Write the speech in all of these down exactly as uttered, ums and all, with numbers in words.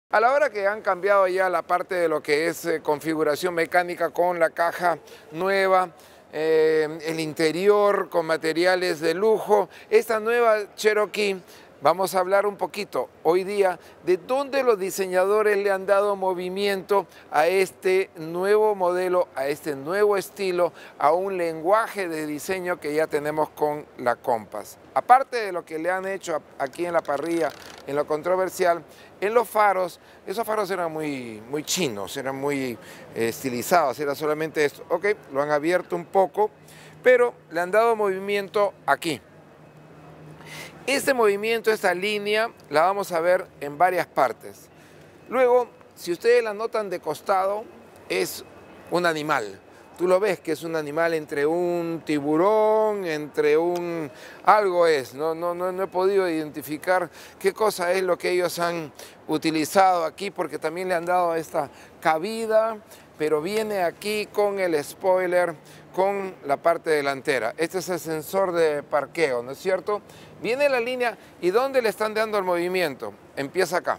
A la hora que han cambiado ya la parte de lo que es eh, configuración mecánica con la caja nueva, eh, el interior con materiales de lujo, esta nueva Cherokee, vamos a hablar un poquito hoy día de dónde los diseñadores le han dado movimiento a este nuevo modelo, a este nuevo estilo, a un lenguaje de diseño que ya tenemos con la Compass. Aparte de lo que le han hecho aquí en la parrilla, en lo controversial, en los faros, esos faros eran muy, muy chinos, eran muy eh, estilizados, era solamente esto. Ok, lo han abierto un poco, pero le han dado movimiento aquí. Este movimiento, esta línea, la vamos a ver en varias partes. Luego, si ustedes la notan de costado, es un animal. Tú lo ves que es un animal entre un tiburón, entre un... algo es, no, no, no, no he podido identificar qué cosa es lo que ellos han utilizado aquí, porque también le han dado esta cabida, pero viene aquí con el spoiler, con la parte delantera. Este es el sensor de parqueo, ¿no es cierto? Viene la línea, ¿y dónde le están dando el movimiento? Empieza acá.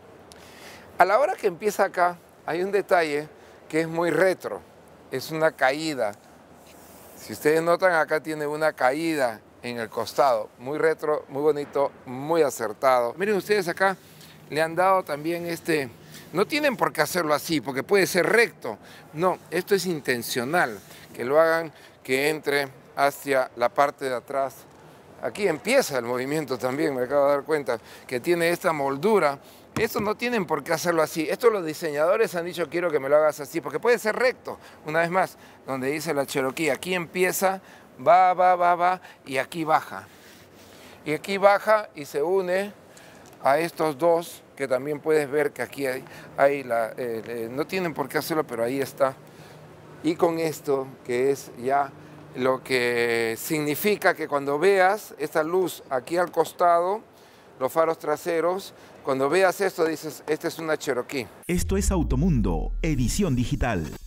A la hora que empieza acá, hay un detalle que es muy retro. Es una caída. Si ustedes notan, acá tiene una caída en el costado. Muy retro, muy bonito, muy acertado. Miren ustedes acá, le han dado también este... No tienen por qué hacerlo así, porque puede ser recto. No, esto es intencional. Que lo hagan que entre hacia la parte de atrás. Aquí empieza el movimiento también, me acabo de dar cuenta, que tiene esta moldura. Esto no tienen por qué hacerlo así. Esto los diseñadores han dicho, quiero que me lo hagas así, porque puede ser recto. Una vez más, donde dice la Cherokee, aquí empieza, va, va, va, va, y aquí baja. Y aquí baja y se une a estos dos, que también puedes ver que aquí hay, hay la, eh, eh, no tienen por qué hacerlo, pero ahí está. Y con esto, que es ya lo que significa que cuando veas esta luz aquí al costado, los faros traseros, cuando veas esto dices, esta es una Cherokee. Esto es Automundo, edición digital.